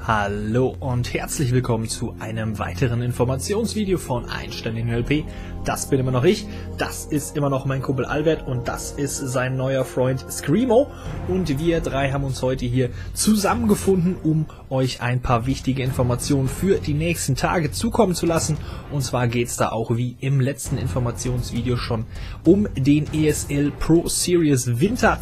Hallo und herzlich willkommen zu einem weiteren Informationsvideo von Einstein in NLP. Das bin immer noch ich, das ist immer noch mein Kumpel Albert und das ist sein neuer Freund Screamo. Und wir drei haben uns heute hier zusammengefunden, um euch ein paar wichtige Informationen für die nächsten Tage zukommen zu lassen. Und zwar geht es da auch wie im letzten Informationsvideo schon um den ESL Pro Series Winter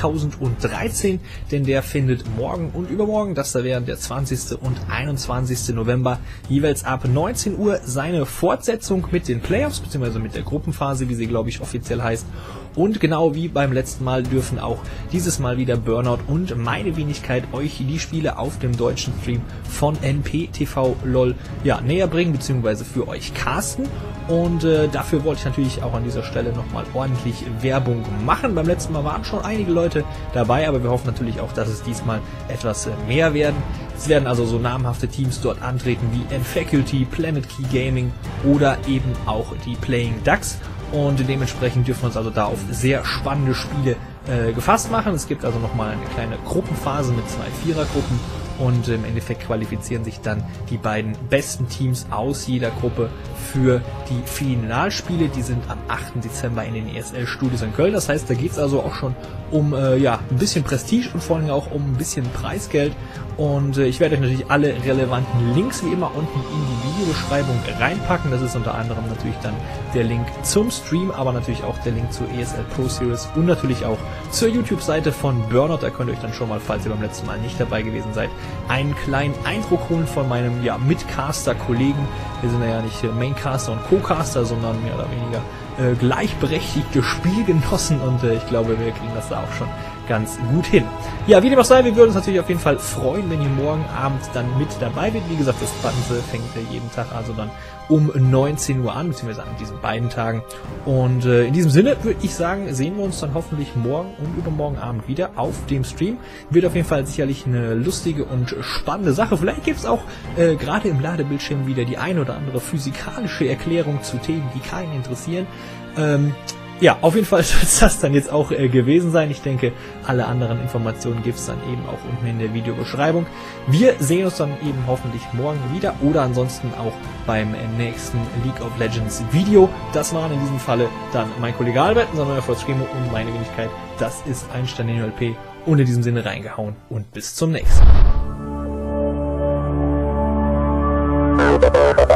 2013, denn der findet morgen und übermorgen, das da wären der 20. und 21. November, jeweils ab 19 Uhr seine Fortsetzung mit den Playoffs, beziehungsweise mit der Gruppenphase, wie sie glaube ich offiziell heißt. Und genau wie beim letzten Mal dürfen auch dieses Mal wieder Burnout und meine Wenigkeit euch die Spiele auf dem deutschen Stream von NPTV LOL näher bringen, beziehungsweise für euch casten. Und dafür wollte ich natürlich auch an dieser Stelle nochmal ordentlich Werbung machen. Beim letzten Mal waren schon einige Leute dabei, aber wir hoffen natürlich auch, dass es diesmal etwas mehr werden. Es werden also so namhafte Teams dort antreten wie N-Faculty, Planet Key Gaming oder eben auch die Playing Ducks. Und dementsprechend dürfen wir uns also da auf sehr spannende Spiele gefasst machen. Es gibt also nochmal eine kleine Gruppenphase mit 2 Vierergruppen und im Endeffekt qualifizieren sich dann die beiden besten Teams aus jeder Gruppe für die Finalspiele. Die sind am 8. Dezember in den ESL Studios in Köln. Das heißt, da geht es also auch schon um ein bisschen Prestige und vor allem auch um ein bisschen Preisgeld. Und ich werde euch natürlich alle relevanten Links wie immer unten in die Videobeschreibung reinpacken. Das ist unter anderem natürlich dann der Link zum Stream, aber natürlich auch der Link zur ESL Pro Series und natürlich auch zur YouTube-Seite von Burnout. Da könnt ihr euch dann schon mal, falls ihr beim letzten Mal nicht dabei gewesen seid, einen kleinen Eindruck holen von meinem Mitcaster-Kollegen. Wir sind ja nicht Maincaster und Co-Caster, sondern mehr oder weniger gleichberechtigte Spielgenossen und ich glaube, wir kriegen das da auch schon ganz gut hin. Ja, wie dem auch sei, wir würden uns natürlich auf jeden Fall freuen, wenn ihr morgen Abend dann mit dabei wird. Wie gesagt, das Ganze fängt jeden Tag also dann um 19 Uhr an, beziehungsweise an diesen beiden Tagen. Und in diesem Sinne würde ich sagen, sehen wir uns dann hoffentlich morgen und übermorgen Abend wieder auf dem Stream. Wird auf jeden Fall sicherlich eine lustige und spannende Sache. Vielleicht gibt es auch gerade im Ladebildschirm wieder die ein oder andere physikalische Erklärung zu Themen, die keinen interessieren. Auf jeden Fall soll es das dann jetzt auch gewesen sein. Ich denke, alle anderen Informationen gibt es dann eben auch unten in der Videobeschreibung. Wir sehen uns dann eben hoffentlich morgen wieder oder ansonsten auch beim nächsten League of Legends Video. Das waren in diesem Falle dann mein Kollege Albert, unser neuer Freund Screamo und meine Wenigkeit. Das ist Einstein in NLP und in diesem Sinne reingehauen und bis zum nächsten Mal.